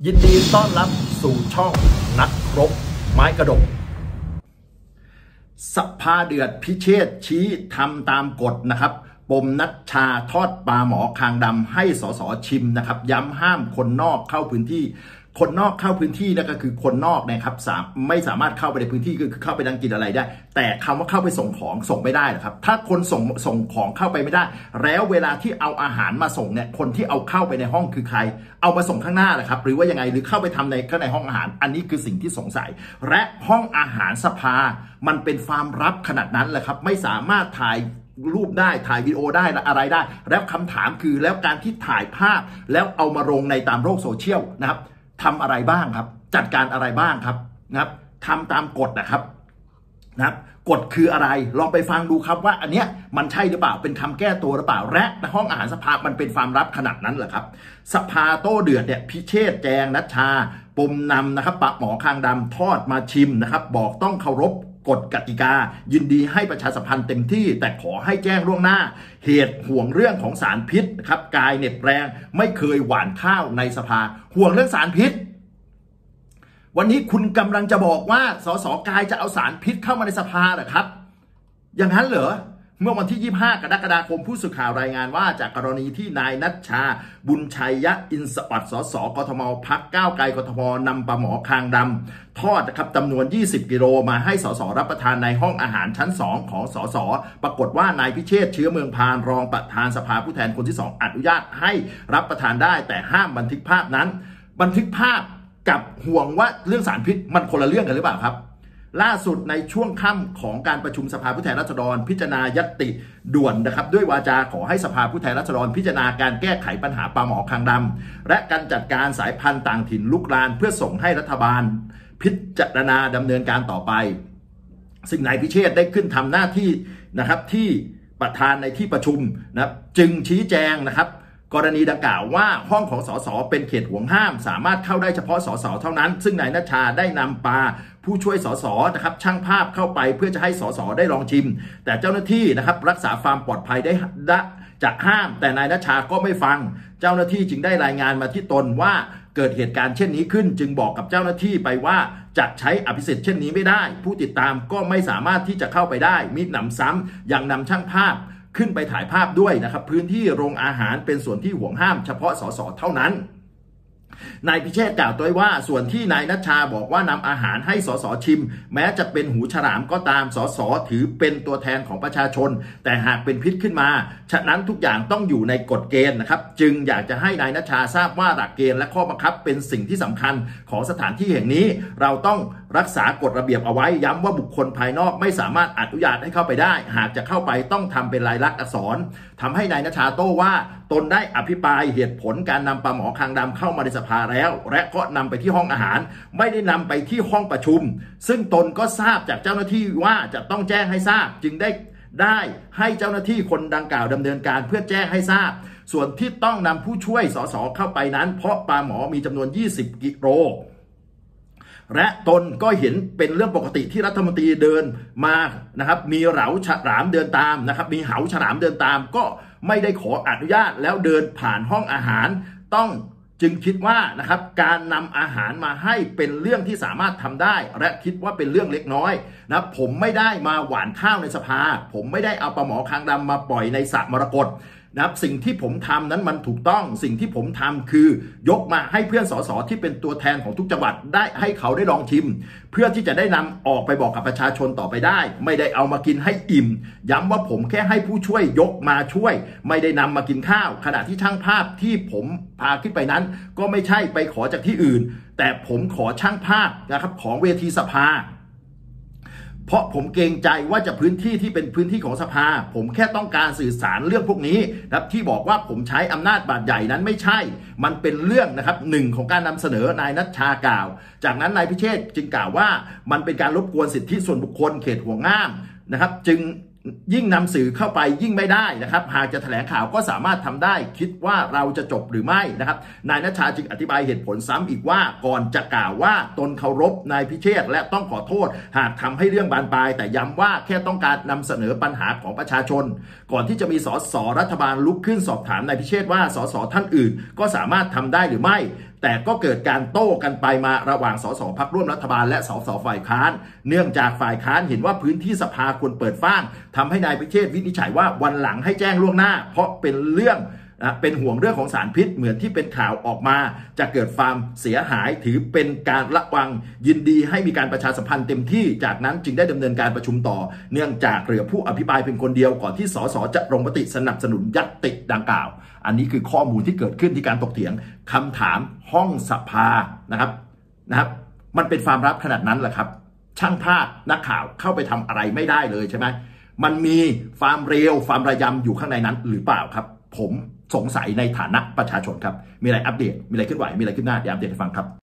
ยินดีต้อนรับสู่ช่องนักรบไม้กระดกสภาเดือดพิเชษชี้ทำตามกฎนะครับปมนัชชาทอดปลาหมอคางดำให้สสชิมนะครับย้ำห้ามคนนอกเข้าพื้นที่คนนอกเข้าพื้นที่นั่นก็คือคนนอกนะครับไม่สามารถเข้าไปในพื้นที่คือเข้าไปนั่งกินอะไรได้แต่คำว่าเข้าไปส่งของส่งไม่ได้นะครับถ้าคนส่งของเข้าไปไม่ได้แล้วเวลาที่เอาอาหารมาส่งเนี่ยคนที่เอาเข้าไปในห้องคือใครเอามาส่งข้างหน้านะครับหรือว่ายังไงหรือเข้าไปทำในข้างในห้องอาหารอันนี้คือสิ่งที่สงสัยและห้องอาหารสภามันเป็นความลับขนาดนั้นแหละครับไม่สามารถถ่ายรูปได้ถ่ายวิดีโอได้อะไรได้แล้วคำถามคือแล้วการที่ถ่ายภาพแล้วเอามาลงในตามโลกโซเชียลนะครับทำอะไรบ้างครับจัดการอะไรบ้างครับนะครับทำตามกฎนะครับกฎคืออะไรลองไปฟังดูครับว่าอันเนี้ยมันใช่หรือเปล่าเป็นคำแก้ตัวหรือเปล่าและห้องอาหารสภามันเป็นความลับขนาดนั้นเหรอครับสภาโต้เดือดเนี่ยพิเชษแจงนัชชาปมนำนะครับปะหมอคางดำทอดมาชิมนะครับบอกต้องเคารพกฎกติกายินดีให้ประชาสัมพันธ์เต็มที่แต่ขอให้แจ้งล่วงหน้าเหตุห่วงเรื่องของสารพิษครับกายเหน็บแรงไม่เคยหว่านข้าวในสภาห่วงเรื่องสารพิษวันนี้คุณกำลังจะบอกว่าสสกายจะเอาสารพิษเข้ามาในสภาเหรอครับอย่างนั้นเหรอเมื่อวันที่25กรกฎาคมผู้สื่อข่าวรายงานว่าจากกรณีที่นายนัชชาบุญชัยอินสวัสดิ์สสกทมพรรคก้าวไกลกทมนำปลาหมอคางดำทอดนะครับจำนวน20กิโลมาให้สสรับประทานในห้องอาหารชั้น2ของสสปรากฏว่านายพิเชษเชื้อเมืองพานรองประธานสภาผู้แทนคนที่2อนุญาตให้รับประทานได้แต่ห้ามบันทึกภาพนั้นบันทึกภาพกับห่วงว่าเรื่องสารพิษมันคนละเรื่องกันหรือเปล่าครับล่าสุดในช่วงค่ำของการประชุมสภาผู้แทนราษฎรพิจารณาญัตติด่วนนะครับด้วยวาจาขอให้สภาผู้แทนราษฎรพิจารณาการแก้ไขปัญหาปลาหมอคางดำและการจัดการสายพันธุ์ต่างถิ่นลุกลามเพื่อส่งให้รัฐบาลพิจารณาดำเนินการต่อไปซึ่งนายพิเชษได้ขึ้นทำหน้าที่นะครับที่ประธานในที่ประชุมนะครับจึงชี้แจงนะครับกรณีดังกล่าวว่าห้องของสสเป็นเขตห่วงห้ามสามารถเข้าได้เฉพาะสสเท่านั้นซึ่งนายณชาได้นำปลาผู้ช่วยสสนะครับช่างภาพเข้าไปเพื่อจะให้สสได้ลองชิมแต่เจ้าหน้าที่นะครับรักษาความปลอดภัยได้จะห้ามแต่นายณชาก็ไม่ฟังเจ้าหน้าที่จึงได้รายงานมาที่ตนว่าเกิดเหตุการณ์เช่นนี้ขึ้นจึงบอกกับเจ้าหน้าที่ไปว่าจะใช้อภิสิทธิ์เช่นนี้ไม่ได้ผู้ติดตามก็ไม่สามารถที่จะเข้าไปได้มิหนำซ้ำยังนำช่างภาพขึ้นไปถ่ายภาพด้วยนะครับพื้นที่โรงอาหารเป็นส่วนที่ห่วงห้ามเฉพาะสสเท่านั้นนายพิเชษกล่าวด้วยว่าส่วนที่นายณชาบอกว่านำอาหารให้สสชิมแม้จะเป็นหูฉลามก็ตามสสถือเป็นตัวแทนของประชาชนแต่หากเป็นพิษขึ้นมาฉะนั้นทุกอย่างต้องอยู่ในกฎเกณฑ์นะครับจึงอยากจะให้นายณชาทราบว่าหลักเกณฑ์และข้อบังคับเป็นสิ่งที่สำคัญของสถานที่แห่งนี้เราต้องรักษากฎระเบียบเอาไว้ย้ำว่าบุคคลภายนอกไม่สามารถอนุญาตให้เข้าไปได้หากจะเข้าไปต้องทำเป็นลายลักษณ์อักษรทำให้นายณชาโต้ว่าตนได้อภิปรายเหตุผลการนำปลาหมอคางดำเข้ามาในสภาแล้วและก็นำไปที่ห้องอาหารไม่ได้นำไปที่ห้องประชุมซึ่งตนก็ทราบจากเจ้าหน้าที่ว่าจะต้องแจ้งให้ทราบจึงได้ให้เจ้าหน้าที่คนดังกล่าวดำเนินการเพื่อแจ้งให้ทราบส่วนที่ต้องนำผู้ช่วยสสเข้าไปนั้นเพราะปลาหมอมีจำนวน20กิโลและตนก็เห็นเป็นเรื่องปกติที่รัฐมนตรีเดินมานะครับมีเหาฉลามเดินตามนะครับมีเหาฉลามเดินตามก็ไม่ได้ขออนุญาตแล้วเดินผ่านห้องอาหารจึงคิดว่านะครับการนำอาหารมาให้เป็นเรื่องที่สามารถทำได้และคิดว่าเป็นเรื่องเล็กน้อยนะผมไม่ได้มาหว่านข้าวในสภาผมไม่ได้เอาปลาหมอคางดำมาปล่อยในสระมรกตนะครับสิ่งที่ผมทำนั้นมันถูกต้องสิ่งที่ผมทำคือยกมาให้เพื่อนสสที่เป็นตัวแทนของทุกจังหวัดได้ให้เขาได้ลองชิมเพื่อที่จะได้นำออกไปบอกกับประชาชนต่อไปได้ไม่ได้เอามากินให้อิ่มย้ำว่าผมแค่ให้ผู้ช่วยยกมาช่วยไม่ได้นำมากินข้าวขณะที่ช่างภาพที่ผมพาขึ้นไปนั้นก็ไม่ใช่ไปขอจากที่อื่นแต่ผมขอช่างภาพนะครับของเวทีสภาเพราะผมเกรงใจว่าจะพื้นที่ที่เป็นพื้นที่ของสภาผมแค่ต้องการสื่อสารเรื่องพวกนี้นะครับที่บอกว่าผมใช้อำนาจบาดใหญ่นั้นไม่ใช่มันเป็นเรื่องนะครับหนึ่งของการนำเสนอนายณชากล่าวจากนั้นนายพิเชษจึงกล่าวว่ามันเป็นการรบกวนสิทธิส่วนบุคคลเขตห่วงห้ามนะครับจึงยิ่งนำสื่อเข้าไปยิ่งไม่ได้นะครับหากจะแถลงข่าวก็สามารถทำได้คิดว่าเราจะจบหรือไม่นะครับนายณชาจึงอธิบายเหตุผลซ้ำอีกว่าก่อนจะกล่าวว่าตนเคารพนายพิเชษและต้องขอโทษหากทำให้เรื่องบานปลายแต่ย้ำว่าแค่ต้องการนำเสนอปัญหาของประชาชนก่อนที่จะมีสสรัฐบาลลุกขึ้นสอบถามนายพิเชษว่าสสท่านอื่นก็สามารถทำได้หรือไม่แต่ก็เกิดการโต้กันไปมาระหว่างสสพรรคร่วมรัฐบาลและสสฝ่ายค้านเนื่องจากฝ่ายค้านเห็นว่าพื้นที่สภาควรเปิดฟ้างทำให้นายพิเชษฐ์วินิจฉัยว่าวันหลังให้แจ้งล่วงหน้าเพราะเป็นเรื่องเป็นห่วงเรื่องของสารพิษเหมือนที่เป็นข่าวออกมาจะเกิดความเสียหายถือเป็นการระวังยินดีให้มีการประชาสัมพันธ์เต็มที่จากนั้นจึงได้ดำเนินการประชุมต่อเนื่องจากเหลือผู้อภิปรายเพียงคนเดียวก่อนที่สสจะลงมติสนับสนุนญัตติดังกล่าวอันนี้คือข้อมูลที่เกิดขึ้นที่การถกเถียงคำถามห้องสภานะครับมันเป็นความลับขนาดนั้นแหละครับช่างภาพนักข่าวเข้าไปทำอะไรไม่ได้เลยใช่ไหมมันมีความเร็วความระยำอยู่ข้างในนั้นหรือเปล่าครับผมสงสัยในฐานะประชาชนครับมีอะไรอัปเดตมีอะไรขึ้นไหวมีอะไรขึ้นหน้าเดี๋ยวอัปเดตให้ฟังครับ